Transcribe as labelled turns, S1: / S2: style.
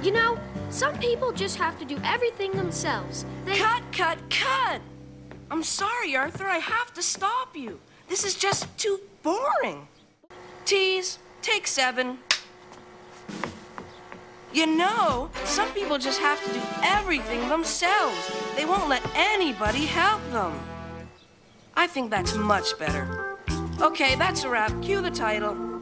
S1: You know, some people just have to do everything themselves.
S2: Cut! I'm sorry, Arthur, I have to stop you. This is just too boring. Tease, take 7. You know, some people just have to do everything themselves. They won't let anybody help them. I think that's much better. Okay, that's a wrap. Cue the title.